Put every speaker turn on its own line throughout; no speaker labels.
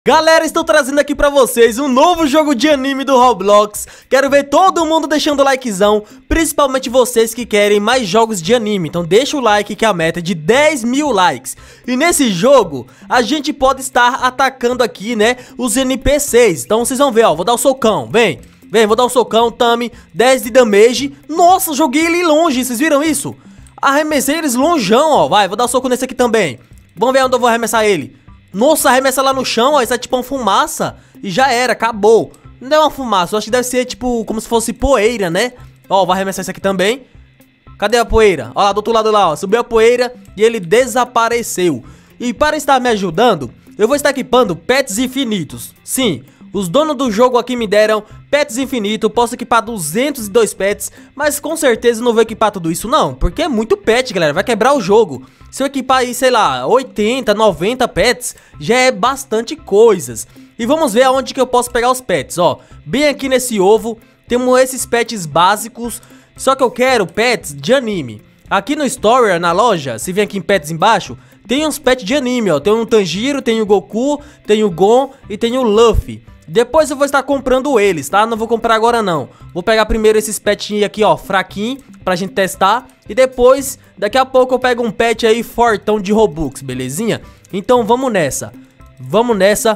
Galera, estou trazendo aqui pra vocês um novo jogo de anime do Roblox. Quero ver todo mundo deixando o likezão, principalmente vocês que querem mais jogos de anime. Então deixa o like que a meta é de 10 mil likes. E nesse jogo, a gente pode estar atacando aqui, né, os NPCs. Então vocês vão ver, ó, vou dar o socão, vem, vou dar o socão, Tami, 10 de damage. Nossa, joguei ele longe, vocês viram isso? Arremessei eles longeão, ó, vai, vou dar o soco nesse aqui também. Vamos ver onde eu vou arremessar ele. Nossa, arremessa lá no chão, ó, isso é tipo uma fumaça. E já era, acabou. Não é uma fumaça, eu acho que deve ser tipo como se fosse poeira, né? Ó, vou arremessar isso aqui também. Cadê a poeira? Ó lá, do outro lado lá, ó, subiu a poeira e ele desapareceu. E para estar me ajudando, eu vou estar equipando pets infinitos. Sim, os donos do jogo aqui me deram pets infinitos. Posso equipar 202 pets, mas com certeza não vou equipar tudo isso não, porque é muito pet, galera, vai quebrar o jogo. Se eu equipar aí, sei lá, 80, 90 pets, já é bastante coisas. E vamos ver aonde que eu posso pegar os pets, ó. Bem aqui nesse ovo, temos esses pets básicos, só que eu quero pets de anime. Aqui no Store, na loja, se vem aqui em pets embaixo, tem uns pets de anime, ó. Tem um Tanjiro, tem o Goku, tem o Gon e tem o Luffy. Depois eu vou estar comprando eles, tá? Não vou comprar agora não. Vou pegar primeiro esses petinhos aqui, ó, fraquinho, pra gente testar. E depois, daqui a pouco eu pego um pet aí fortão de Robux, belezinha? Então vamos nessa. Vamos nessa.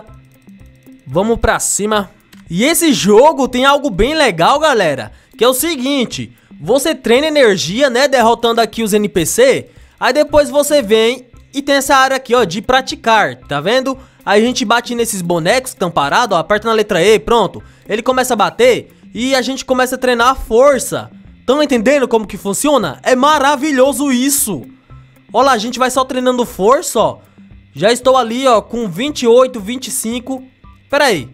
Vamos pra cima. E esse jogo tem algo bem legal, galera, que é o seguinte. Você treina energia, né, derrotando aqui os NPC. Aí depois você vem e tem essa área aqui, ó, de praticar, tá vendo? Aí a gente bate nesses bonecos que estão parados, ó, aperta na letra E, pronto. Ele começa a bater e a gente começa a treinar a força. Estão entendendo como que funciona? É maravilhoso isso. Olha lá, a gente vai só treinando força, ó. Já estou ali, ó, com 28, 25. Pera aí.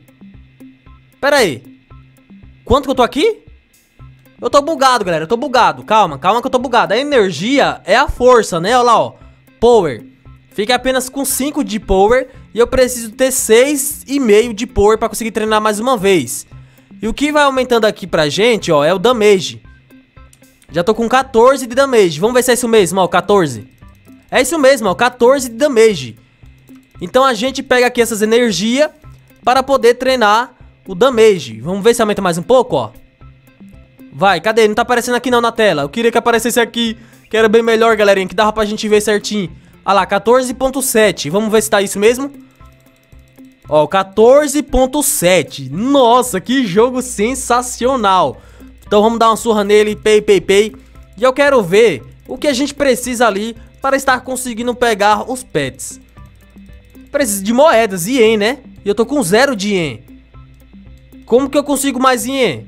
Quanto que eu tô aqui? Eu tô bugado, galera, eu tô bugado. Calma que eu tô bugado. A energia é a força, né? Olha lá, ó. Power. Fica apenas com 5 de power. E eu preciso ter 6,5 de power pra conseguir treinar mais uma vez. E o que vai aumentando aqui pra gente, ó, é o damage. Já tô com 14 de damage. Vamos ver se é isso mesmo, ó, 14. É isso mesmo, ó, 14 de damage. Então a gente pega aqui essas energias para poder treinar o damage. Vamos ver se aumenta mais um pouco, ó. Vai, cadê? Não tá aparecendo aqui não na tela. Eu queria que aparecesse aqui, que era bem melhor, galerinha, que dava pra gente ver certinho. Olha lá, 14.7. Vamos ver se tá isso mesmo. Ó, 14.7. Nossa, que jogo sensacional. Então vamos dar uma surra nele, pay. E eu quero ver o que a gente precisa ali para estar conseguindo pegar os pets. Preciso de moedas, ien, né? E eu tô com 0 de ien. Como que eu consigo mais ien?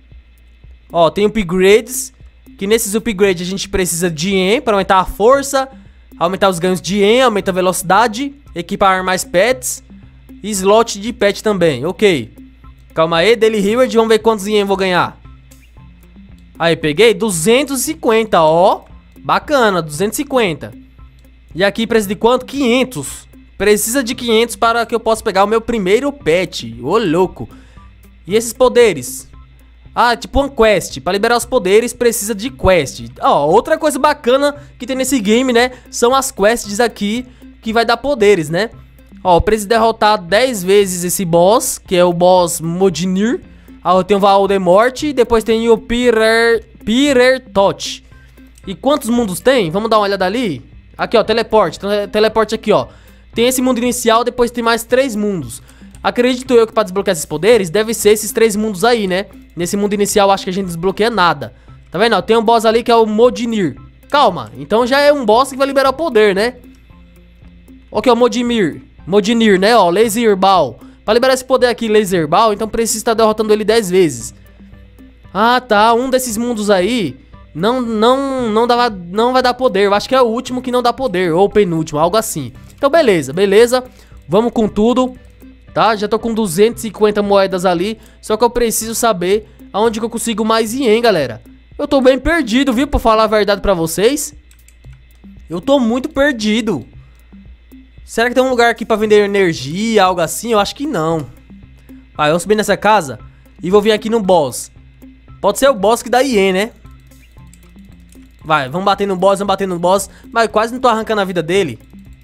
Ó, tem upgrades. Que nesses upgrades a gente precisa de ien para aumentar a força, aumentar os ganhos de ien, aumentar a velocidade, equipar mais pets e slot de pet também, ok. Calma aí, Daily Reward, vamos ver quantos ien eu vou ganhar. Aí, peguei 250, ó. Bacana, 250. E aqui precisa de quanto? 500. Precisa de 500 para que eu possa pegar o meu primeiro pet. Ô, louco. E esses poderes? Ah, tipo uma quest. Para liberar os poderes precisa de quest. Ó, outra coisa bacana que tem nesse game, né, são as quests aqui que vai dar poderes, né. Ó, eu preciso derrotar 10 vezes esse boss, que é o boss Modinir. Ó, tem o Voldemort e depois tem o Pirertot. E quantos mundos tem? Vamos dar uma olhada ali. Aqui, ó, teleporte. Teleporte aqui, ó. Tem esse mundo inicial, depois tem mais 3 mundos. Acredito eu que para desbloquear esses poderes deve ser esses 3 mundos aí, né? Nesse mundo inicial acho que a gente desbloqueia nada. Tá vendo? Tem um boss ali que é o Modinir. Calma, então já é um boss que vai liberar o poder, né? Ok, o Modinir, né? Ó, Laser Ball. Pra liberar esse poder aqui, Laser Ball, então precisa estar derrotando ele 10 vezes. Ah, tá. Um desses mundos aí não vai dar poder. Eu acho que é o último que não dá poder, ou o penúltimo, algo assim. Então beleza. Vamos com tudo. Tá? Já tô com 250 moedas ali. Só que eu preciso saber aonde que eu consigo mais ien, galera. Eu tô bem perdido, viu? Pra falar a verdade pra vocês. Eu tô muito perdido. Será que tem um lugar aqui pra vender energia, algo assim? Eu acho que não. Vai, eu vou subir nessa casa e vou vir aqui no boss. Pode ser o boss que dá ien, né? Vai, vamos bater no boss. Mas quase não tô arrancando a vida dele.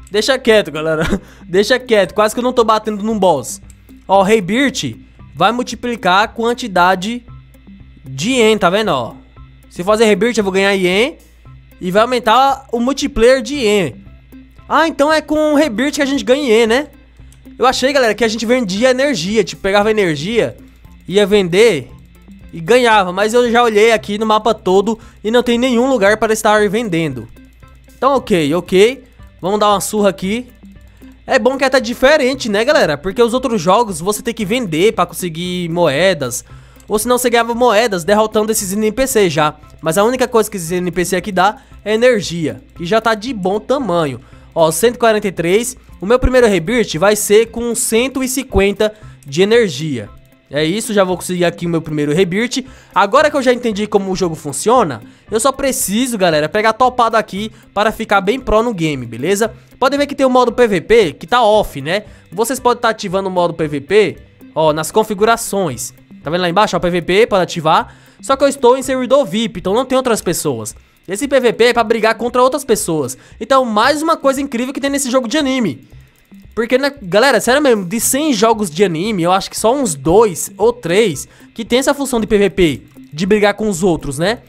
Deixa quieto, galera. Deixa quieto, quase que eu não tô batendo num boss. Ó, o Rebirth vai multiplicar a quantidade de ien, tá vendo, ó? Se fazer Rebirth eu vou ganhar ien e vai aumentar o multiplayer de ien. Ah, então é com o Rebirth que a gente ganha ien, né? Eu achei, galera, que a gente vendia energia, tipo, pegava energia, ia vender e ganhava, mas eu já olhei aqui no mapa todo e não tem nenhum lugar para estar vendendo. Então, ok. Vamos dar uma surra aqui. É bom que é até diferente, né, galera? Porque os outros jogos você tem que vender pra conseguir moedas. Ou senão você ganhava moedas derrotando esses NPC já. Mas a única coisa que esses NPC aqui dá é energia. E já tá de bom tamanho. Ó, 143. O meu primeiro Rebirth vai ser com 150 de energia. É isso, já vou conseguir aqui o meu primeiro Rebirth. Agora que eu já entendi como o jogo funciona, eu só preciso, galera, pegar topado aqui para ficar bem pro no game, beleza? Podem ver que tem o modo PVP que tá off, né? Vocês podem estar ativando o modo PVP, ó, nas configurações. Tá vendo lá embaixo, ó, PVP para ativar. Só que eu estou em servidor VIP, então não tem outras pessoas. Esse PVP é pra brigar contra outras pessoas. Então, mais uma coisa incrível que tem nesse jogo de anime. Porque, né, galera, sério mesmo, de 100 jogos de anime, eu acho que só uns 2 ou 3 que tem essa função de PVP, de brigar com os outros, né?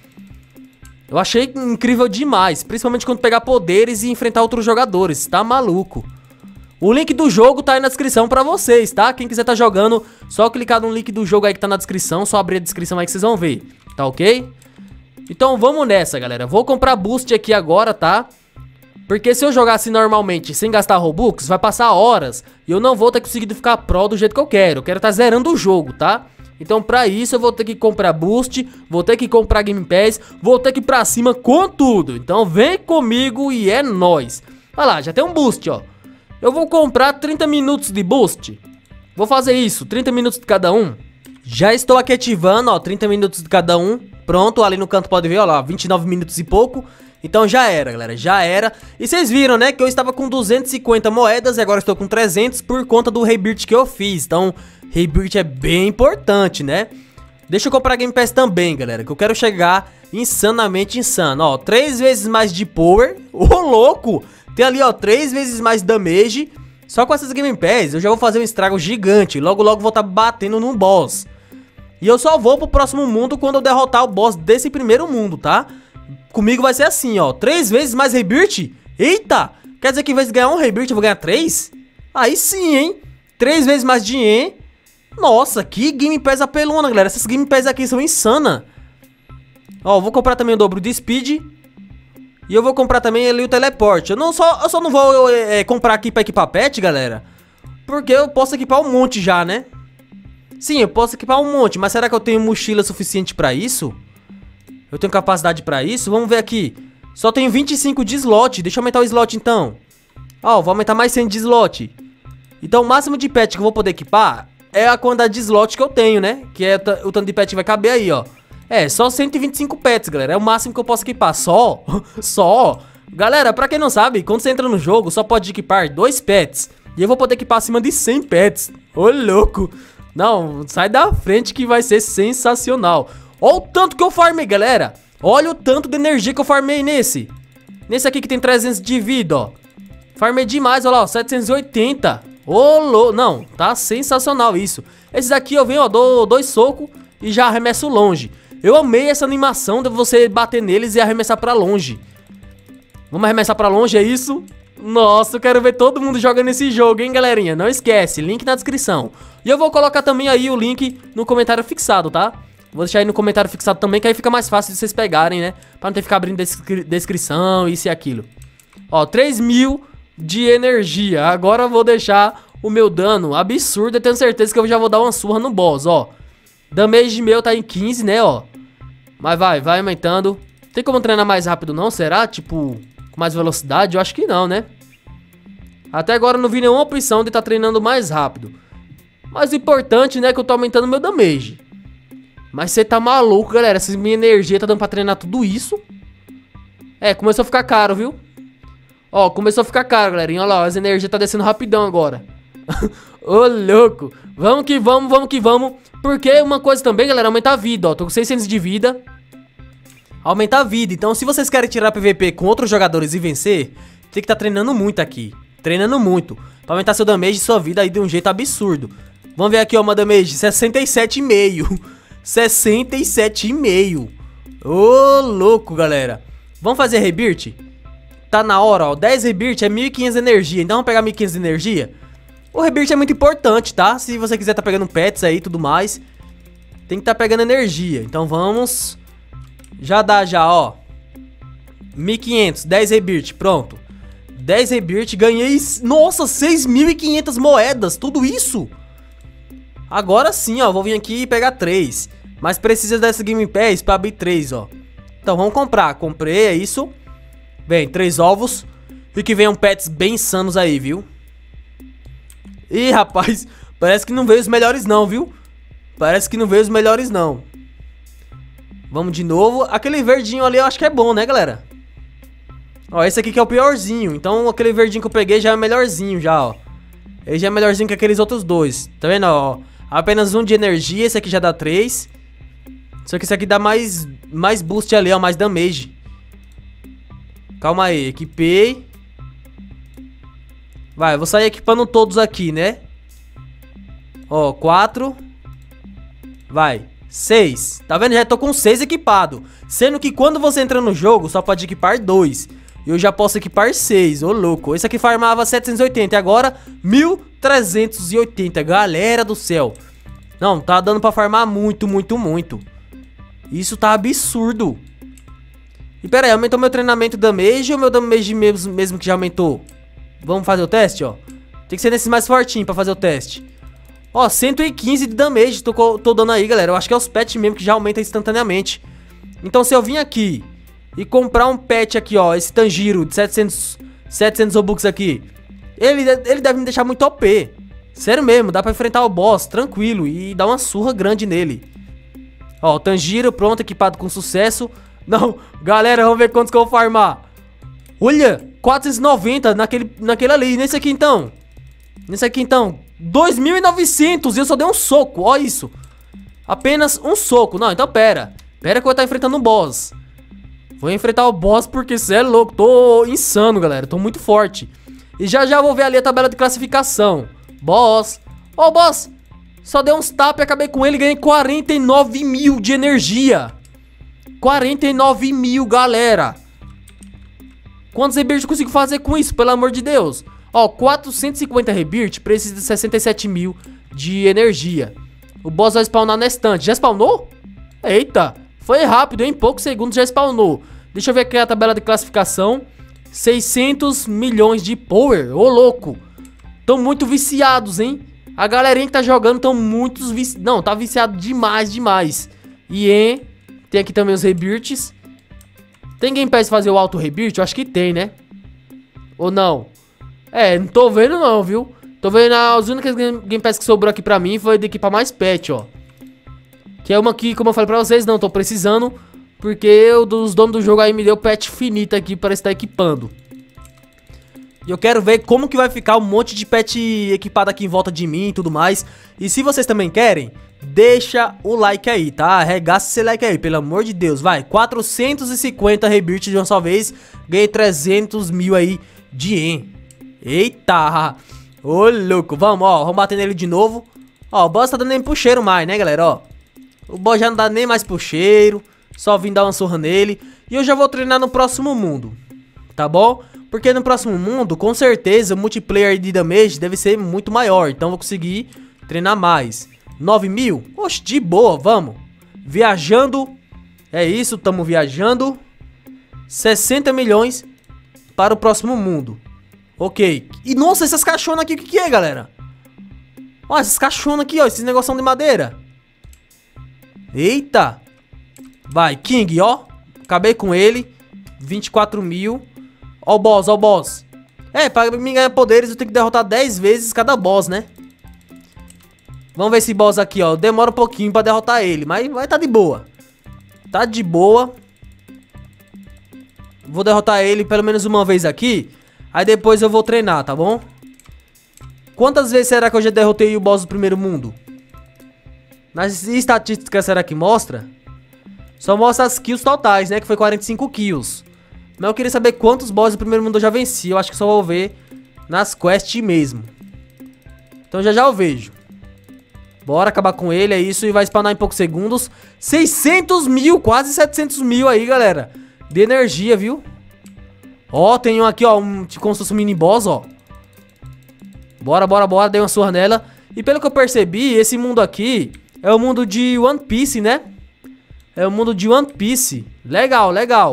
Eu achei incrível demais, principalmente quando pegar poderes e enfrentar outros jogadores, tá maluco? O link do jogo tá aí na descrição pra vocês, tá? Quem quiser tá jogando, só clicar no link do jogo aí que tá na descrição, só abrir a descrição aí que vocês vão ver, tá ok? Então vamos nessa, galera, vou comprar boost aqui agora, tá? Porque se eu jogasse normalmente sem gastar Robux, vai passar horas e eu não vou ter conseguido ficar pro do jeito que eu quero. Eu quero estar zerando o jogo, tá? Então pra isso eu vou ter que comprar boost, vou ter que comprar Game Pass, vou ter que ir pra cima com tudo. Então vem comigo e é nóis. Olha lá, já tem um boost, ó. Eu vou comprar 30 minutos de boost. Vou fazer isso, 30 minutos de cada um. Já estou aqui ativando, ó, 30 minutos de cada um. Pronto, ali no canto pode ver, ó lá, 29 minutos e pouco. Então já era, galera, já era. E vocês viram, né, que eu estava com 250 moedas e agora estou com 300 por conta do Rebirth que eu fiz. Então, Rebirth é bem importante, né? Deixa eu comprar Game Pass também, galera, que eu quero chegar insanamente insano. Ó, 3 vezes mais de power. Ô, louco! Tem ali, ó, 3 vezes mais damage. Só com essas Game Pass eu já vou fazer um estrago gigante. Logo, logo vou estar batendo num boss. E eu só vou pro próximo mundo quando eu derrotar o boss desse primeiro mundo, tá? Comigo vai ser assim, ó, 3 vezes mais Rebirth. Eita, quer dizer que em vez de ganhar um Rebirth eu vou ganhar 3? Aí sim, hein, 3 vezes mais dinheiro. Nossa, que Game Pass apelona, galera. Essas Game Pass aqui são insana. Ó, vou comprar também o dobro de Speed. E eu vou comprar também ali o Teleporte. Eu só não vou comprar aqui pra equipar pet, galera, porque eu posso equipar um monte já, né? Sim, eu posso equipar um monte, mas será que eu tenho mochila suficiente pra isso? Eu tenho capacidade pra isso? Vamos ver aqui. Só tenho 25 de slot. Deixa eu aumentar o slot então. Ó, vou aumentar mais 100 de slot. Então o máximo de pet que eu vou poder equipar é a quantidade de slot que eu tenho, né? Que é o tanto de pet que vai caber aí, ó. É, só 125 pets, galera. É o máximo que eu posso equipar. Só? Só? Galera, pra quem não sabe, quando você entra no jogo, só pode equipar 2 pets. E eu vou poder equipar acima de 100 pets. Ô, louco. Não, sai da frente que vai ser sensacional. Olha o tanto que eu farmei, galera. Olha o tanto de energia que eu farmei nesse. Nesse aqui que tem 300 de vida, ó. Farmei demais, olha lá, ó, 780. Ô, não, tá sensacional isso. Esses aqui eu venho, ó, dou 2 socos e já arremesso longe. Eu amei essa animação de você bater neles e arremessar pra longe. Vamos arremessar pra longe, é isso? Nossa, eu quero ver todo mundo jogando esse jogo, hein, galerinha. Não esquece, link na descrição. E eu vou colocar também aí o link no comentário fixado, tá? Vou deixar aí no comentário fixado também, que aí fica mais fácil de vocês pegarem, né? Pra não ter que ficar abrindo descrição, isso e aquilo. Ó, 3.000 de energia. Agora eu vou deixar o meu dano absurdo. Eu tenho certeza que eu já vou dar uma surra no boss, ó. Damage meu tá em 15, né, ó. Mas vai aumentando. Tem como treinar mais rápido não, será? Tipo, com mais velocidade? Eu acho que não, né? Até agora eu não vi nenhuma opção de estar treinando mais rápido. Mas o importante, né, é que eu tô aumentando meu damage. Mas você tá maluco, galera. Essa minha energia tá dando pra treinar tudo isso. É, começou a ficar caro, viu? Ó, começou a ficar caro, galerinha. Olha lá, as energias tá descendo rapidão agora. Ô, louco. Vamos que vamos, vamos que vamos. Porque uma coisa também, galera, aumentar a vida, ó. Tô com 600 de vida. Aumentar a vida. Então, se vocês querem tirar PVP com outros jogadores e vencer, tem que estar treinando muito aqui. treinando muito, pra aumentar seu damage e sua vida aí de um jeito absurdo. Vamos ver aqui, ó, uma damage 67,5. 67,5. Ô, louco, galera. Vamos fazer rebirth? Tá na hora, ó, 10 rebirth é 1.500 de energia, então vamos pegar 1.500 de energia. O rebirth é muito importante, tá? Se você quiser tá pegando pets aí e tudo mais, tem que tá pegando energia. Então vamos. Já dá, já, ó. 1.500, 10 rebirth, pronto. 10 rebirth, ganhei, nossa, 6.500 moedas, tudo isso? Agora sim, ó, vou vir aqui e pegar 3. Mas precisa dessa Game Pass pra abrir 3, ó. Então vamos comprar, comprei, é isso. Bem, 3 ovos. E que venham pets bem insanos aí, viu? Ih, rapaz, parece que não veio os melhores não, viu? Parece que não veio os melhores não. Vamos de novo. Aquele verdinho ali eu acho que é bom, né, galera? Ó, esse aqui que é o piorzinho. Então aquele verdinho que eu peguei já é melhorzinho já, ó. Ele já é melhorzinho que aqueles outros dois. Tá vendo, ó? Apenas 1 de energia, esse aqui já dá 3. Só que esse aqui dá mais boost ali, ó, mais damage. Calma aí, equipei. Vai, eu vou sair equipando todos aqui, né? Ó, 4. Vai, 6. Tá vendo? Já tô com 6 equipado. Sendo que quando você entra no jogo, só pode equipar 2. E eu já posso equipar 6, ô louco. Esse aqui farmava 780 e agora 1.380, galera do céu. Não, tá dando pra farmar muito, muito, muito. Isso tá absurdo. E pera aí, aumentou meu treinamento damage ou meu damage mesmo que já aumentou? Vamos fazer o teste, ó. Tem que ser nesses mais fortinhos pra fazer o teste. Ó, 115 de damage tô dando aí, galera. Eu acho que é os pets mesmo que já aumenta instantaneamente. Então se eu vim aqui e comprar um pet aqui, ó, esse Tanjiro de 700 Robux aqui, ele deve me deixar muito OP. Sério mesmo, dá pra enfrentar o boss tranquilo e dar uma surra grande nele. Ó, o Tanjiro pronto, equipado com sucesso. Não, galera, vamos ver quantos que eu vou farmar. Olha, 490 naquele ali. Nesse aqui então 2.900 e eu só dei um soco, ó isso. Apenas um soco. Não, então pera que eu vou estar enfrentando um boss. Vou enfrentar o boss porque cê é louco. Tô insano, galera, tô muito forte. E já vou ver ali a tabela de classificação. Boss, ó, boss. Só dei uns tapas e acabei com ele e ganhei 49 mil de energia. 49 mil, galera. Quantos rebirth eu consigo fazer com isso, pelo amor de Deus? Ó, 450 rebirth precisa de 67 mil de energia. O boss vai spawnar na estante. Já spawnou? Eita, foi rápido, em poucos segundos já spawnou. Deixa eu ver aqui a tabela de classificação. 600 milhões de power, ô louco. Tão muito viciados, hein? A galerinha que tá jogando tão muitos viciados. Não, tá viciado demais, demais. E tem aqui também os rebirths. Tem Game Pass fazer o auto rebirth? Eu acho que tem, né? Ou não? É, não tô vendo não, viu? Tô vendo as únicas Game Pass que sobrou aqui pra mim foi de equipar mais pet, ó. Que é uma que, como eu falei pra vocês, não tô precisando. Porque os donos do jogo aí me deu pet finito aqui para estar equipando. E eu quero ver como que vai ficar um monte de pet equipado aqui em volta de mim e tudo mais. E se vocês também querem, deixa o like aí, tá? Arregaça esse like aí, pelo amor de Deus. Vai, 450 rebirth de uma só vez. Ganhei 300 mil aí de EN. Eita! Ô, louco, vamos, ó, vamos bater nele de novo. Ó, o boss tá dando nem pro cheiro mais, né, galera, ó. O boss já não dá nem mais pro cheiro. Só vim dar uma surra nele. E eu já vou treinar no próximo mundo, tá bom? Porque no próximo mundo, com certeza, o multiplayer de damage deve ser muito maior. Então eu vou conseguir treinar mais. 9 mil? Oxe, de boa, vamos. Viajando. É isso, tamo viajando. 60 milhões para o próximo mundo. Ok. E nossa, essas caixonas aqui, o que é, galera? Ó, essas caixonas aqui, ó, esses negocinhos de madeira. Eita. Vai, King, ó. Acabei com ele. 24 mil. Ó o boss, ó o boss. É, pra mim ganhar poderes eu tenho que derrotar 10 vezes cada boss, né? Vamos ver esse boss aqui, ó. Demora um pouquinho pra derrotar ele, mas vai tá de boa. Tá de boa. Vou derrotar ele pelo menos uma vez aqui. Aí depois eu vou treinar, tá bom? Quantas vezes será que eu já derrotei o boss do primeiro mundo? Nas estatísticas será que mostra? Só mostra as kills totais, né? Que foi 45 kills. Mas eu queria saber quantos bosses do primeiro mundo eu já venci. Eu acho que só vou ver nas quests mesmo. Então já eu vejo. Bora acabar com ele, é isso. E vai spawnar em poucos segundos. 600 mil, quase 700 mil aí, galera. De energia, viu? Ó, tem um aqui, ó, como se fosse um mini boss, ó. Bora, dei uma surra nela. E pelo que eu percebi, esse mundo aqui é o mundo de One Piece, né? É o mundo de One Piece. Legal.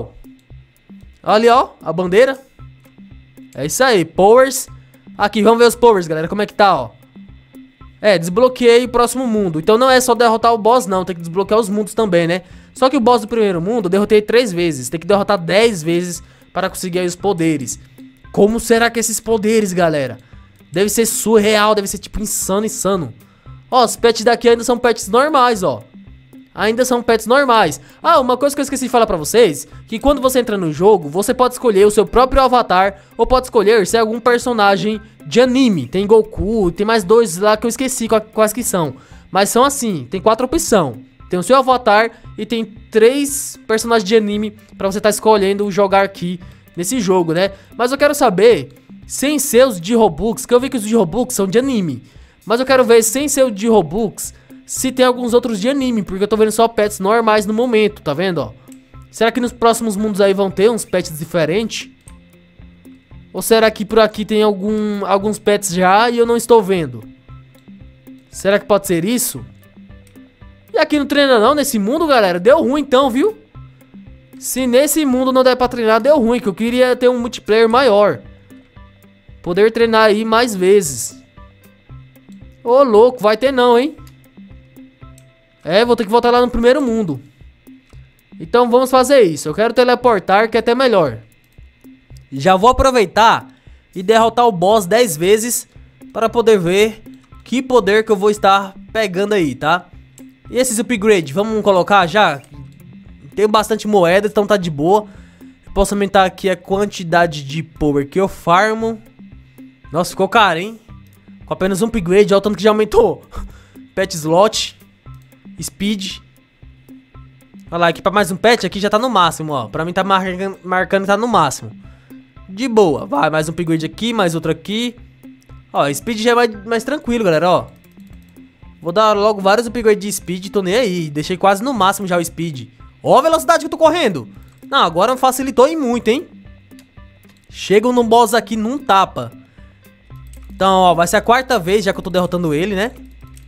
Olha ali, ó, a bandeira. É isso aí, powers. Aqui, vamos ver os powers, galera, como é que tá, ó. Desbloqueei o próximo mundo. Então não é só derrotar o boss, não. Tem que desbloquear os mundos também, né? Só que o boss do primeiro mundo eu derrotei 3 vezes. Tem que derrotar 10 vezes para conseguir aí os poderes. Como será que esses poderes, galera? Deve ser surreal, deve ser tipo insano. Ó, os pets daqui ainda são pets normais, ó. Ainda são pets normais. Ah, uma coisa que eu esqueci de falar pra vocês, que quando você entra no jogo, você pode escolher o seu próprio avatar, ou pode escolher ser algum personagem de anime. Tem Goku, tem mais 2 lá que eu esqueci quais que são. Mas são assim, tem 4 opções. Tem o seu avatar e tem 3 personagens de anime pra você estar escolhendo jogar aqui nesse jogo, né? Mas eu quero saber, sem ser os de Robux, que eu vi que os de Robux são de anime. Mas eu quero ver, sem ser o de Robux, se tem alguns outros de anime, porque eu tô vendo só pets normais no momento, tá vendo, ó? Será que nos próximos mundos aí vão ter uns pets diferentes? Ou será que por aqui tem alguns pets já e eu não estou vendo? Será que pode ser isso? E aqui não treina não, nesse mundo, galera, deu ruim então, viu? Se nesse mundo não der pra treinar, deu ruim, que eu queria ter um multiplayer maior. Poder treinar aí mais vezes. Ô, louco, vai ter não, hein? Vou ter que voltar lá no primeiro mundo. Então vamos fazer isso. Eu quero teleportar, que é até melhor. Já vou aproveitar e derrotar o boss 10 vezes para poder ver que poder que eu vou estar pegando aí, tá? E esses upgrades, vamos colocar já? Tenho bastante moeda, então tá de boa. Posso aumentar aqui a quantidade de power que eu farmo. Nossa, ficou caro, hein? Com apenas um upgrade, olha o tanto que já aumentou. Pet slot. Speed. Olha lá, equipar mais um pet aqui já tá no máximo, ó. Pra mim tá marcando que tá no máximo. De boa, vai, mais um upgrade aqui, mais outro aqui. Ó, speed já é mais tranquilo, galera, ó. Vou dar logo vários upgrades de speed, tô nem aí. Deixei quase no máximo já o speed. Ó a velocidade que eu tô correndo. Não, agora facilitou e muito, hein. Chego no boss aqui num tapa. Então, ó, vai ser a 4ª vez já que eu tô derrotando ele, né.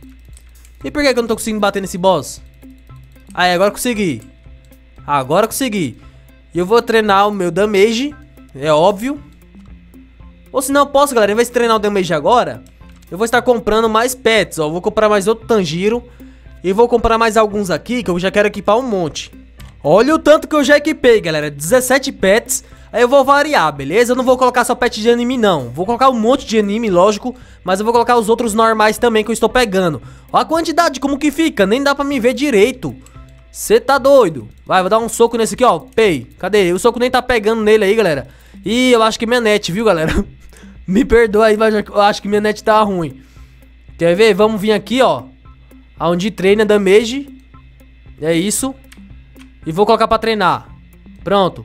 E por que eu não tô conseguindo bater nesse boss? Aí, agora consegui. Agora consegui. E eu vou treinar o meu damage, é óbvio. Ou se não, eu posso, galera, em vez de treinar o damage agora, eu vou estar comprando mais pets, ó. Vou comprar mais outro Tanjiro. E vou comprar mais alguns aqui, que eu já quero equipar um monte. Olha o tanto que eu já equipei, galera. 17 pets. Aí eu vou variar, beleza? Eu não vou colocar só pet de anime, não. Vou colocar um monte de anime, lógico. Mas eu vou colocar os outros normais também que eu estou pegando. Olha a quantidade, como que fica. Nem dá pra me ver direito. Você tá doido. Vai, vou dar um soco nesse aqui, ó. Pei. Cadê? O soco nem tá pegando nele aí, galera. Ih, eu acho que minha net, viu, galera? Me perdoa aí, mas eu acho que minha net tá ruim. Quer ver? Vamos vir aqui, ó. Onde treina damage. É isso. E vou colocar pra treinar. Pronto.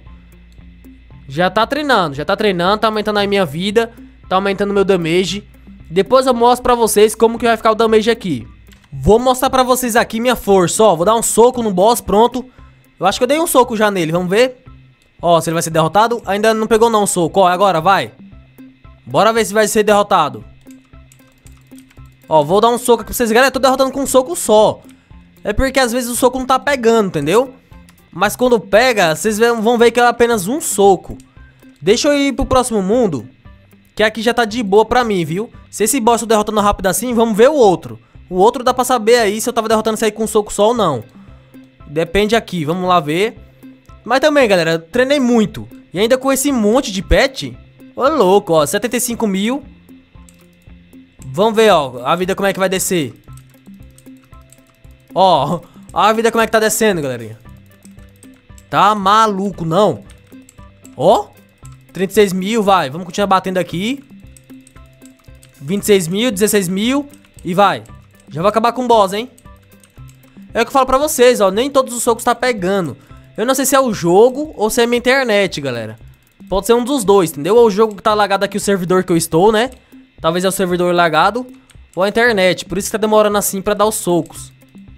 Já tá treinando, tá aumentando a minha vida, tá aumentando meu damage. Depois eu mostro pra vocês como que vai ficar o damage aqui. Vou mostrar pra vocês aqui minha força, ó. Vou dar um soco no boss, pronto. Eu acho que eu dei um soco já nele, vamos ver. Ó, se ele vai ser derrotado. Ainda não pegou não o soco, ó, agora vai. Bora ver se vai ser derrotado. Ó, vou dar um soco aqui pra vocês. Galera, eu tô derrotando com um soco só. É porque às vezes o soco não tá pegando, entendeu? Mas quando pega, vocês vão ver que é apenas um soco. Deixa eu ir pro próximo mundo, que aqui já tá de boa pra mim, viu? Se esse boss eu tô derrotando rápido assim, vamos ver o outro. O outro dá pra saber aí se eu tava derrotando isso aí com um soco só ou não. Depende aqui, vamos lá ver. Mas também, galera, treinei muito. E ainda com esse monte de pet. Ô, louco, ó, 75 mil. Vamos ver, ó, a vida como é que vai descer. Ó, a vida como é que tá descendo, galerinha. Tá maluco, não. Ó, 36 mil, vai. Vamos continuar batendo aqui. 26 mil, 16 mil. E vai. Já vou acabar com o boss, hein. É o que eu falo pra vocês, ó. Nem todos os socos tá pegando. Eu não sei se é o jogo ou se é minha internet, galera. Pode ser um dos dois, entendeu? Ou o jogo que tá lagado aqui, o servidor que eu estou, né? Talvez é o servidor lagado. Ou a internet, por isso que tá demorando assim pra dar os socos.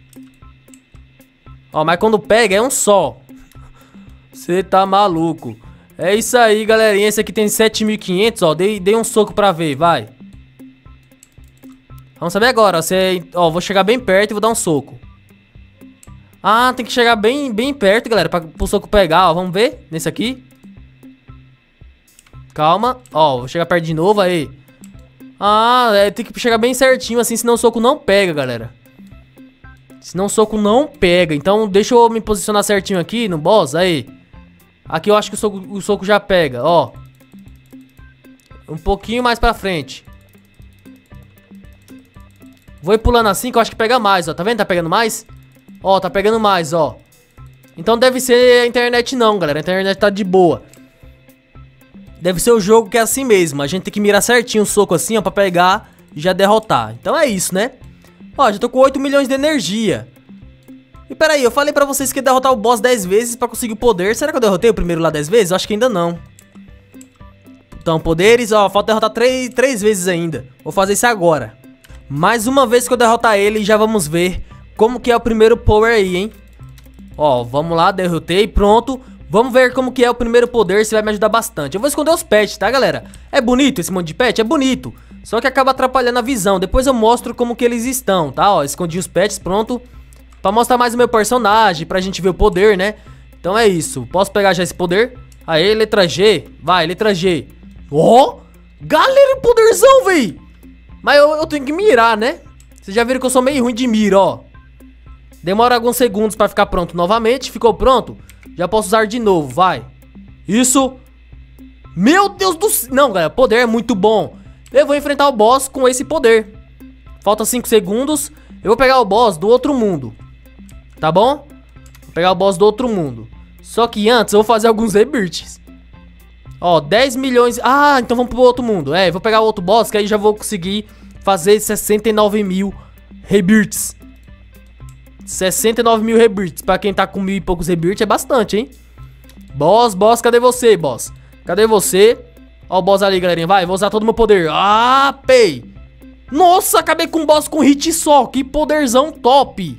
Ó, mas quando pega é um só. Você tá maluco. É isso aí, galerinha. Esse aqui tem 7.500, ó. Dei um soco pra ver, vai. Vamos saber agora, ó, vou chegar bem perto e vou dar um soco. Ah, tem que chegar bem perto, galera, pro soco pegar, ó. Vamos ver nesse aqui. Calma, ó, vou chegar perto de novo, aí. Ah, tem que chegar bem certinho assim, senão o soco não pega, galera. Senão o soco não pega. Então deixa eu me posicionar certinho aqui no boss, aí. Aqui eu acho que o soco já pega, ó. Um pouquinho mais pra frente. Vou ir pulando assim que eu acho que pega mais, ó. Tá vendo? Tá pegando mais? Ó, tá pegando mais, ó. Então deve ser a internet não, galera. A internet tá de boa. Deve ser o jogo que é assim mesmo. A gente tem que mirar certinho o soco assim, ó, pra pegar e já derrotar. Então é isso, né? Ó, já tô com 8 milhões de energia. E peraí, eu falei pra vocês que ia derrotar o boss 10 vezes pra conseguir o poder. Será que eu derrotei o primeiro lá 10 vezes? Eu acho que ainda não. Então, poderes, ó, falta derrotar 3 vezes ainda. Vou fazer isso agora. Mais uma vez que eu derrotar ele, já vamos ver como que é o primeiro power aí, hein? Ó, vamos lá, derrotei, pronto. Vamos ver como que é o primeiro poder, se vai me ajudar bastante. Eu vou esconder os pets, tá, galera? É bonito esse monte de pet? É bonito. Só que acaba atrapalhando a visão. Depois eu mostro como que eles estão, tá? Ó, escondi os pets, pronto. Pra mostrar mais o meu personagem, pra gente ver o poder, né? Então é isso. Posso pegar já esse poder? Aê, letra G. Vai, letra G. Ó! Galera, poderzão, véi! Mas eu tenho que mirar, né? Vocês já viram que eu sou meio ruim de mira, ó. Demora alguns segundos pra ficar pronto novamente. Ficou pronto? Já posso usar de novo, vai. Isso. Meu Deus do céu. Não, galera, poder é muito bom. Eu vou enfrentar o boss com esse poder. Falta 5 segundos. Eu vou pegar o boss do outro mundo. Tá bom? Vou pegar o boss do outro mundo. Só que antes eu vou fazer alguns rebirths. Ó, 10 milhões. Ah, então vamos pro outro mundo. É, vou pegar o outro boss, que aí já vou conseguir fazer 69 mil rebirths. 69 mil rebirths. Pra quem tá com 1000 e poucos rebirths é bastante, hein? Boss, cadê você, boss? Cadê você? Ó o boss ali, galerinha. Vai, vou usar todo o meu poder. Ah, pei. Nossa, acabei com um boss com hit só. Que poderzão top.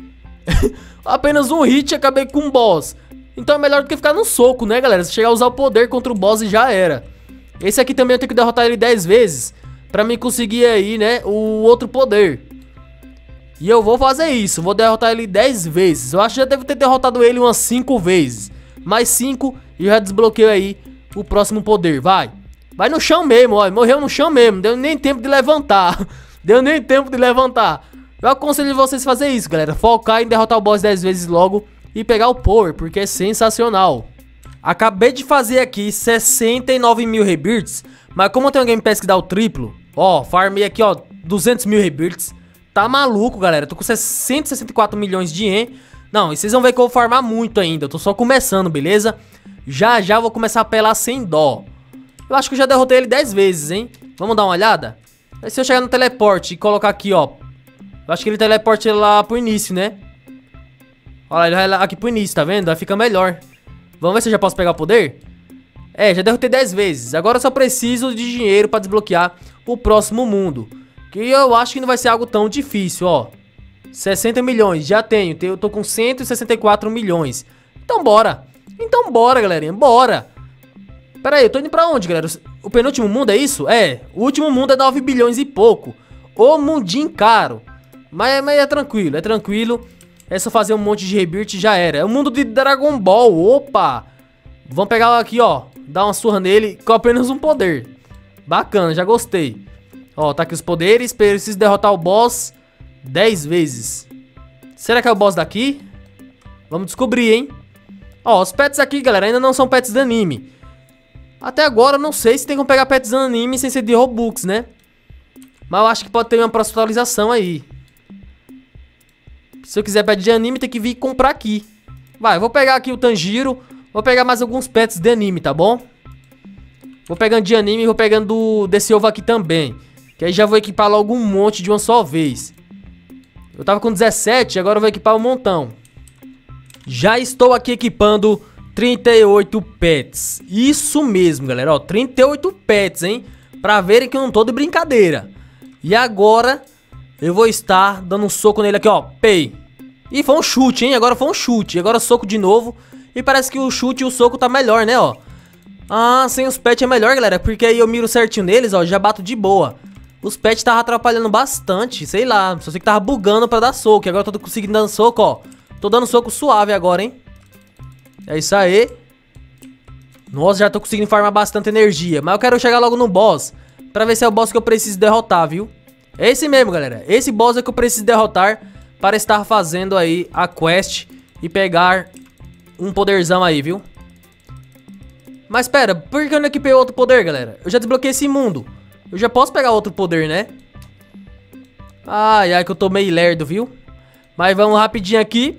Apenas um hit e acabei com um boss. Então é melhor do que ficar no soco, né, galera? Se chegar a usar o poder contra o boss e já era. Esse aqui também eu tenho que derrotar ele 10 vezes pra mim conseguir aí, né, o outro poder. E eu vou fazer isso, vou derrotar ele 10 vezes. Eu acho que já devo ter derrotado ele umas 5 vezes. Mais 5 e já desbloqueio aí o próximo poder, vai. Vai no chão mesmo, ó, morreu no chão mesmo. Deu nem tempo de levantar. Deu nem tempo de levantar. Eu aconselho vocês a fazer isso, galera. Focar em derrotar o boss 10 vezes logo e pegar o power, porque é sensacional. Acabei de fazer aqui 69 mil rebirths, mas como eu tenho um Game Pass que dá o triplo, ó, farmei aqui, ó, 200 mil rebirths. Tá maluco, galera. Tô com 164 milhões de yen. Não, e vocês vão ver que eu vou farmar muito ainda. Eu tô só começando, beleza? Já já vou começar a apelar sem dó. Eu acho que eu já derrotei ele 10 vezes, hein? Vamos dar uma olhada? Aí se eu chegar no teleporte e colocar aqui, ó, eu acho que ele teleporta lá pro início, né? Olha, ele vai lá aqui pro início, tá vendo? Aí fica melhor. Vamos ver se eu já posso pegar o poder? É, já derrotei 10 vezes. Agora eu só preciso de dinheiro pra desbloquear o próximo mundo. Que eu acho que não vai ser algo tão difícil, ó. 60 milhões, já tenho. Eu tô com 164 milhões. Então bora. Então bora, galerinha, bora. Pera aí, eu tô indo pra onde, galera? O penúltimo mundo é isso? É, o último mundo é 9 bilhões e pouco. O mundinho caro. Mas é tranquilo, é tranquilo. É só fazer um monte de rebirth e já era. É o mundo de Dragon Ball, opa. Vamos pegar aqui, ó. Dar uma surra nele com apenas um poder. Bacana, já gostei. Ó, tá aqui os poderes. Preciso derrotar o boss 10 vezes. Será que é o boss daqui? Vamos descobrir, hein? Ó, os pets aqui, galera, ainda não são pets de anime. Até agora eu não sei se tem como pegar pets de anime sem ser de Robux, né? Mas eu acho que pode ter uma próxima atualização aí. Se eu quiser pet de anime, tem que vir comprar aqui. Vai, vou pegar aqui o Tanjiro. Vou pegar mais alguns pets de anime, tá bom? Vou pegando de anime e vou pegando desse ovo aqui também. Que aí já vou equipar logo um monte de uma só vez. Eu tava com 17, agora eu vou equipar um montão. Já estou aqui equipando 38 pets. Isso mesmo, galera, ó, 38 pets, hein? Pra verem que eu não tô de brincadeira. E agora eu vou estar dando um soco nele aqui, ó. Pei. E foi um chute, hein? Agora foi um chute. Agora soco de novo. E parece que o chute e o soco tá melhor, né, ó. Ah, sem os pets é melhor, galera. Porque aí eu miro certinho neles, ó. Já bato de boa. Os pets estavam atrapalhando bastante. Sei lá, só sei que tava bugando pra dar soco. E agora eu tô conseguindo dar soco, ó. Tô dando soco suave agora, hein. É isso aí. Nossa, já tô conseguindo farmar bastante energia. Mas eu quero chegar logo no boss. Pra ver se é o boss que eu preciso derrotar, viu? É esse mesmo, galera. Esse boss é que eu preciso derrotar para estar fazendo aí a quest e pegar um poderzão aí, viu? Mas pera, por que eu não equipei outro poder, galera? Eu já desbloqueei esse mundo. Eu já posso pegar outro poder, né? Ai, ai, que eu tô meio lerdo, viu? Mas vamos rapidinho aqui.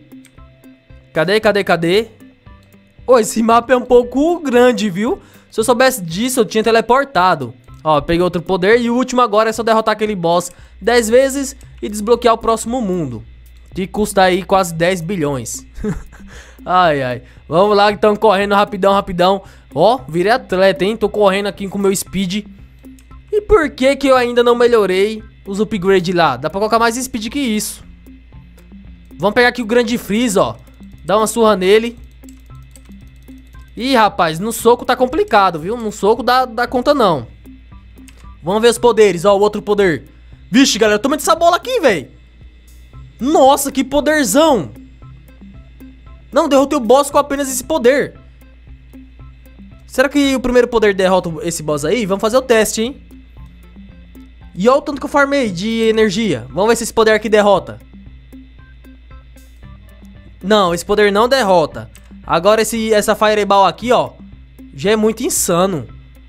Cadê? Ô, esse mapa é um pouco grande, viu? Se eu soubesse disso, eu tinha teleportado. Ó, peguei outro poder e o último agora é só derrotar aquele boss 10 vezes e desbloquear o próximo mundo. Que custa aí quase 10 bilhões. Ai, ai. Vamos lá, então, correndo rapidão. Ó, virei atleta, hein? Tô correndo aqui com o meu speed. E por que que eu ainda não melhorei os upgrades lá? Dá pra colocar mais speed que isso. Vamos pegar aqui o grande freeze, ó. Dar uma surra nele. Ih, rapaz, no soco tá complicado, viu? No soco dá conta não. Vamos ver os poderes, ó, o outro poder. Vixe, galera, toma essa bola aqui, velho. Nossa, que poderzão. Não, derrotei o boss com apenas esse poder. Será que o primeiro poder derrota esse boss aí? Vamos fazer o teste, hein? E olha o tanto que eu farmei de energia. Vamos ver se esse poder aqui derrota. Não, esse poder não derrota. Agora essa Fireball aqui, ó, já é muito insano.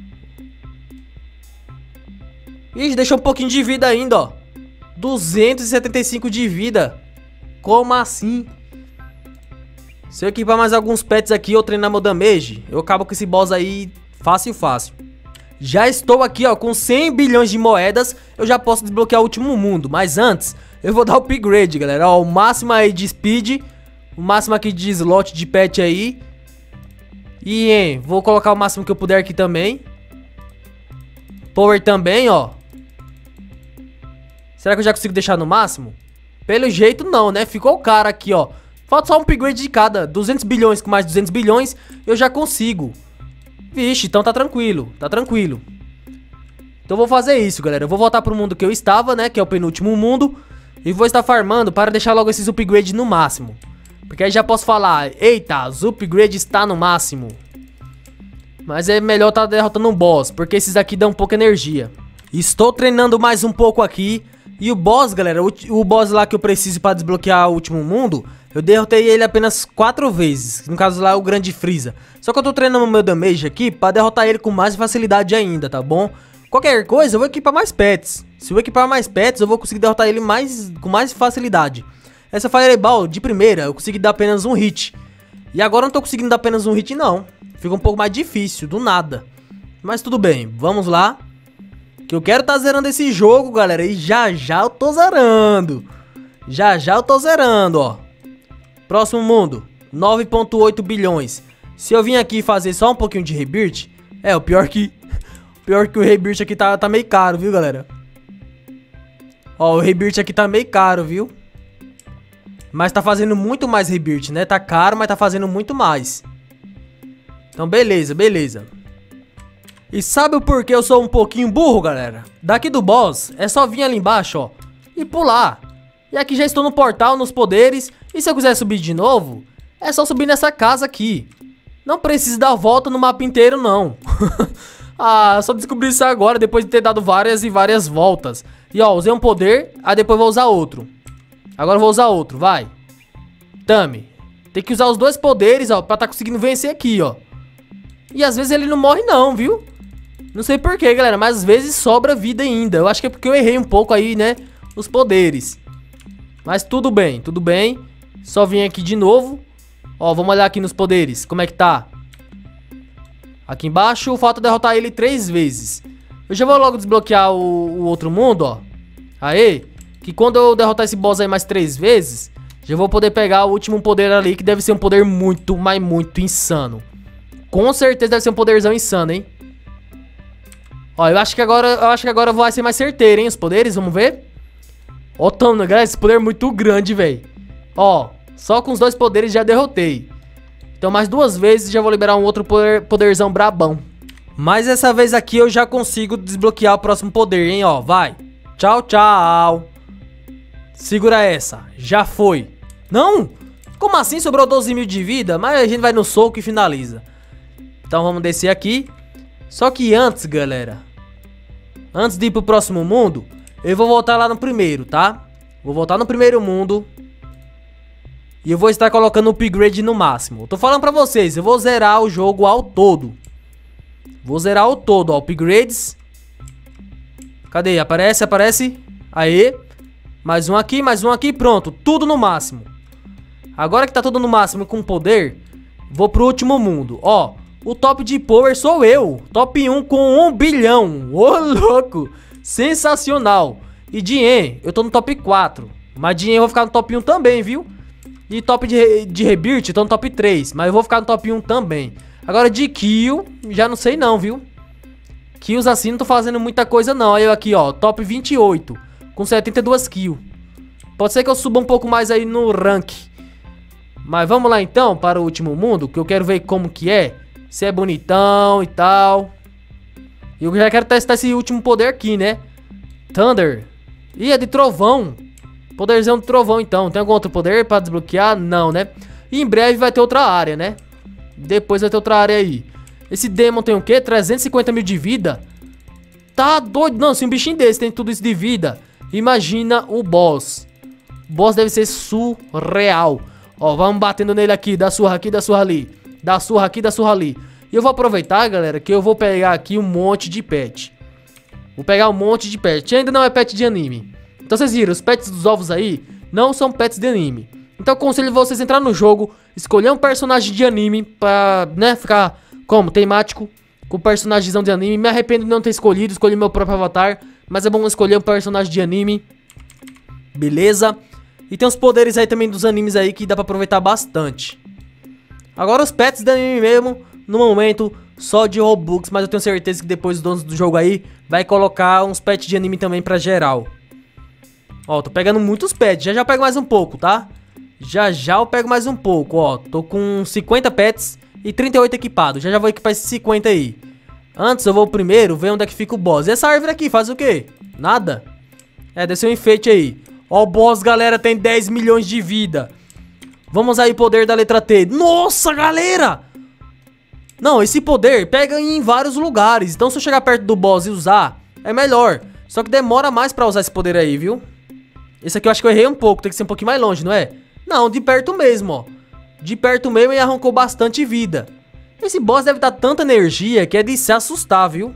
Ixi, deixou um pouquinho de vida ainda, ó. 275 de vida. Como assim? Se eu equipar mais alguns pets aqui, eu treinar meu damage, eu acabo com esse boss aí fácil. Já estou aqui, ó, com 100 bilhões de moedas. Eu já posso desbloquear o último mundo. Mas antes, eu vou dar o upgrade, galera. Ó, o máximo aí de speed. O máximo aqui de slot de pet aí. E, vou colocar o máximo que eu puder aqui também. Power também, ó. Será que eu já consigo deixar no máximo? Pelo jeito não, né? Ficou caro aqui, ó. Falta só um upgrade de cada. 200 bilhões com mais 200 bilhões, eu já consigo. Vixe, então tá tranquilo. Então eu vou fazer isso, galera. Eu vou voltar pro mundo que eu estava, né? Que é o penúltimo mundo. E vou estar farmando para deixar logo esses upgrades no máximo. Porque aí já posso falar, eita, os upgrades está no máximo. Mas é melhor tá derrotando um boss, porque esses aqui dão pouca energia. Estou treinando mais um pouco aqui. E o boss, galera, o boss lá que eu preciso para desbloquear o último mundo, eu derrotei ele apenas 4 vezes. No caso lá, o grande Freeza. Só que eu tô treinando o meu damage aqui para derrotar ele com mais facilidade ainda, tá bom? Qualquer coisa, eu vou equipar mais pets. Se eu equipar mais pets, eu vou conseguir derrotar ele com mais facilidade. Essa Fireball, de primeira, eu consegui dar apenas um hit. E agora eu não tô conseguindo dar apenas um hit, não. Fica um pouco mais difícil, do nada. Mas tudo bem, vamos lá. Que eu quero tá zerando esse jogo, galera. E já eu tô zerando. Já eu tô zerando, ó. Próximo mundo, 9,8 bilhões. Se eu vim aqui fazer só um pouquinho de rebirth, o pior que o rebirth aqui tá meio caro, viu, galera? Ó, o rebirth aqui tá meio caro, viu? Mas tá fazendo muito mais rebirth, né? Tá caro, mas tá fazendo muito mais. Então, beleza. E sabe o porquê eu sou um pouquinho burro, galera? Daqui do boss, é só vir ali embaixo, ó, e pular. E aqui já estou no portal, nos poderes. E se eu quiser subir de novo, é só subir nessa casa aqui. Não precisa dar volta no mapa inteiro, não. Ah, só descobri isso agora, depois de ter dado várias e várias voltas. E ó, usei um poder, aí depois vou usar outro. Agora eu vou usar outro, vai. Tami. Tem que usar os dois poderes, ó, pra tá conseguindo vencer aqui, ó. E às vezes ele não morre não, viu? Não sei porquê, galera, mas às vezes sobra vida ainda. Eu acho que é porque eu errei um pouco aí, né, os poderes. Mas tudo bem. Só vim aqui de novo. Ó, vamos olhar aqui nos poderes, como é que tá. Aqui embaixo, falta derrotar ele 3 vezes. Eu já vou logo desbloquear o outro mundo, ó. Aê. Que quando eu derrotar esse boss aí mais 3 vezes, Já vou poder pegar o último poder ali, que deve ser um poder muito, mas muito insano. Com certeza deve ser um poderzão insano, hein? Ó, eu acho que agora vai ser mais certeiro, hein, os poderes, vamos ver. Ó, galera, esse poder é muito grande, velho. Ó, só com os 2 poderes já derrotei. Então mais 2 vezes já vou liberar um outro poderzão brabão. Mas essa vez aqui eu já consigo desbloquear o próximo poder, hein, ó, vai. Tchau, tchau. Segura essa, já foi. Não? Como assim sobrou 12 mil de vida? Mas a gente vai no soco e finaliza. Então vamos descer aqui. Só que antes, galera, antes de ir pro próximo mundo, eu vou voltar lá no primeiro, tá? Vou voltar no primeiro mundo. E eu vou estar colocando o upgrade no máximo. Eu tô falando pra vocês, eu vou zerar o jogo ao todo. Vou zerar ao todo, ó, upgrades. Cadê? Aparece, aparece. Aê. Mais um aqui, pronto. Tudo no máximo. Agora que tá tudo no máximo com poder, vou pro último mundo. Ó, o top de power sou eu. Top 1 com 1 bilhão. Ô, louco. Sensacional. E de En, eu tô no top 4. Mas de En eu vou ficar no top 1 também, viu? E top de Rebirth, eu tô no top 3. Mas eu vou ficar no top 1 também. Agora de kill, já não sei não, viu? Kills assim não tô fazendo muita coisa não. Aí eu aqui, ó, top 28. Com 72 kills. Pode ser que eu suba um pouco mais aí no rank. Mas vamos lá então para o último mundo, que eu quero ver como que é. Se é bonitão e tal. E eu já quero testar esse último poder aqui, né? Thunder. Ih, é de trovão. Poderzão de trovão então. Tem algum outro poder para desbloquear? Não, né? E em breve vai ter outra área, né? Depois vai ter outra área aí. Esse Demon tem o quê? 350 mil de vida? Tá doido? Não, se um bichinho desse tem tudo isso de vida, imagina o boss. O boss deve ser surreal. Ó, vamos batendo nele aqui. Dá surra aqui, dá surra ali. Dá surra aqui, dá surra ali. E eu vou aproveitar, galera, que eu vou pegar aqui um monte de pet. Vou pegar um monte de pet. Ainda não é pet de anime. Então vocês viram, os pets dos ovos aí não são pets de anime. Então eu aconselho vocês a entrar no jogo, escolher um personagem de anime pra, né, ficar como? Temático, com personagemzão de anime. Me arrependo de não ter escolhido, escolhi meu próprio avatar. Mas é bom escolher um personagem de anime. Beleza? E tem os poderes aí também dos animes aí que dá pra aproveitar bastante. Agora os pets de anime mesmo, no momento, só de Robux. Mas eu tenho certeza que depois os donos do jogo aí vai colocar uns pets de anime também pra geral. Ó, tô pegando muitos pets, já pego mais um pouco, tá? Já eu pego mais um pouco, ó. Tô com 50 pets e 38 equipados. Já vou equipar esses 50 aí. Antes eu vou primeiro ver onde é que fica o boss. E essa árvore aqui faz o quê? Nada. É, deve ser um enfeite aí. Ó, o boss, galera, tem 10 milhões de vida. Vamos aí, poder da letra T. Nossa, galera! Não, esse poder pega em vários lugares. Então se eu chegar perto do boss e usar, é melhor. Só que demora mais pra usar esse poder aí, viu? Esse aqui eu acho que eu errei um pouco. Tem que ser um pouquinho mais longe, não é? Não, de perto mesmo, ó. De perto mesmo e arrancou bastante vida. Esse boss deve dar tanta energia que é de se assustar, viu?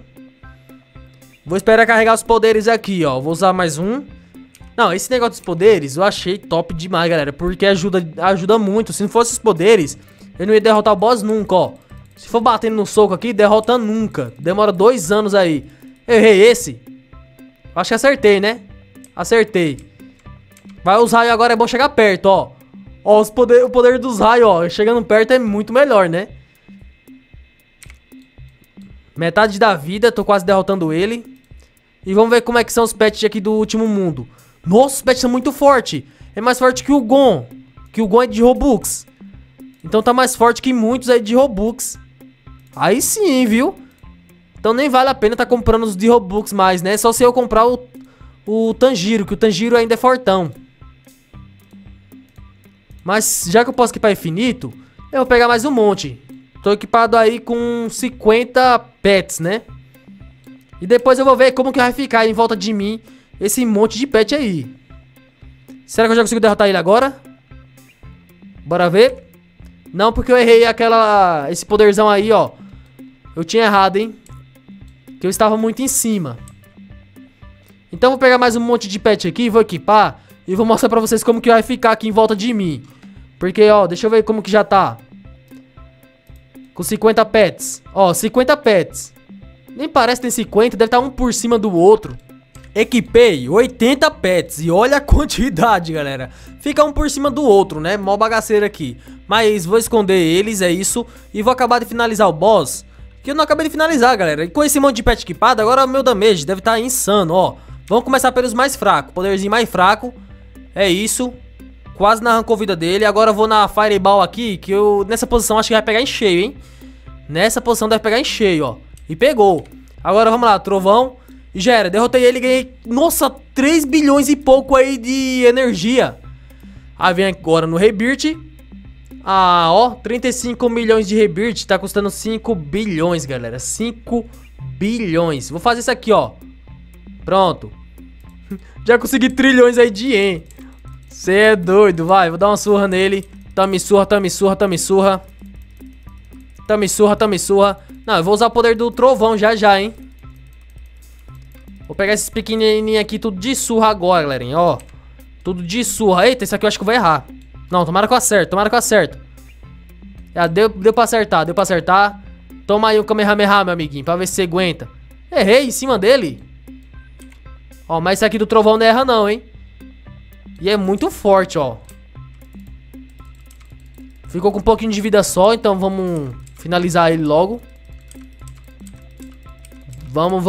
Vou esperar carregar os poderes aqui, ó. Vou usar mais um. Não, esse negócio dos poderes eu achei top demais, galera. Porque ajuda muito. Se não fosse os poderes, eu não ia derrotar o boss nunca, ó. Se for batendo no soco aqui, derrota nunca. Demora 2 anos aí. Eu errei esse. Acho que acertei, né? Acertei. Vai os raios agora, é bom chegar perto, ó. Ó, o poder dos raios, ó. Chegando perto é muito melhor, né? Metade da vida, tô quase derrotando ele. E vamos ver como é que são os pets aqui do último mundo. Nossa, os pets são muito fortes. É mais forte que o Gon. Que o Gon é de Robux. Então tá mais forte que muitos aí de Robux. Aí sim, viu? Então nem vale a pena tá comprando os de Robux mais, né? Só se eu comprar o Tanjiro, que o Tanjiro ainda é fortão. Mas já que eu posso equipar infinito, eu vou pegar mais um monte. Tô equipado aí com 50 pets, né? E depois eu vou ver como que vai ficar em volta de mim esse monte de pet aí. Será que eu já consigo derrotar ele agora? Bora ver. Não, porque eu errei esse poderzão aí, ó. Eu tinha errado, hein? Que eu estava muito em cima. Então eu vou pegar mais um monte de pet aqui, vou equipar e vou mostrar pra vocês como que vai ficar aqui em volta de mim. Porque, ó, deixa eu ver como que já tá. Com 50 pets. Ó, 50 pets. Nem parece que tem 50, deve estar um por cima do outro. Equipei 80 pets e olha a quantidade, galera. Fica um por cima do outro, né? Mó bagaceiro aqui. Mas vou esconder eles, é isso. E vou acabar de finalizar o boss, que eu não acabei de finalizar, galera. E com esse monte de pet equipado, agora o meu damage deve estar insano, ó. Vamos começar pelos mais fracos. Poderzinho mais fraco. É isso. Quase não arrancou a vida dele. Agora eu vou na Fireball aqui, que eu nessa posição acho que vai pegar em cheio, hein. Nessa posição deve pegar em cheio, ó. E pegou. Agora vamos lá, trovão. E já era, derrotei ele e ganhei, nossa, 3 bilhões e pouco aí de energia. Aí vem agora no Rebirth. Ah, ó, 35 milhões de Rebirth, tá custando 5 bilhões, galera. 5 bilhões. Vou fazer isso aqui, ó. Pronto. Já consegui trilhões aí de yen. Cê é doido, vai, vou dar uma surra nele. Tome surra, tome surra, tome surra. Tome surra, tome surra. Não, eu vou usar o poder do trovão já, hein. Vou pegar esses pequenininhos aqui, tudo de surra agora, galerinha, ó. Tudo de surra. Eita, esse aqui eu acho que eu vou errar. Não, tomara que eu acerto, tomara que eu acerto. Ah, deu pra acertar, deu pra acertar. Toma aí o Kamehameha, meu amiguinho, pra ver se você aguenta. Errei em cima dele. Ó, mas esse aqui do trovão não erra não, hein. E é muito forte, ó. Ficou com um pouquinho de vida só, então vamos finalizar ele logo. Vamos.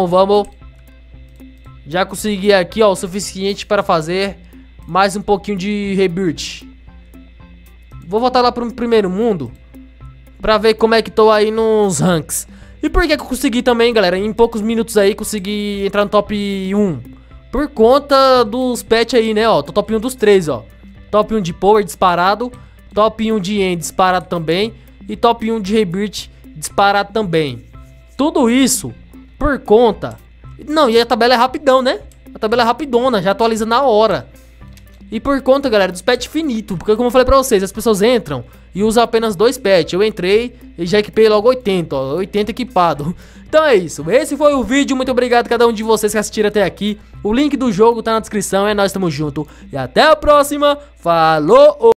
Já consegui aqui, ó, o suficiente para fazer mais um pouquinho de Rebirth. Vou voltar lá pro primeiro mundo pra ver como é que tô aí nos ranks. E por que eu consegui também, galera, em poucos minutos aí, consegui entrar no top 1? Por conta dos pets aí, né, ó. Tô top 1 dos 3, ó. Top 1 de Power disparado, top 1 de End disparado também e top 1 de Rebirth disparado também. Tudo isso por conta... Não, e a tabela é rapidão, né? A tabela é rapidona, já atualiza na hora. E por conta, galera, dos pets finitos. Porque como eu falei pra vocês, as pessoas entram e usam apenas 2 pets. Eu entrei e já equipei logo 80, ó. 80 equipado. Então é isso, esse foi o vídeo. Muito obrigado a cada um de vocês que assistiram até aqui. O link do jogo tá na descrição, é nóis, tamo junto. E até a próxima, falou!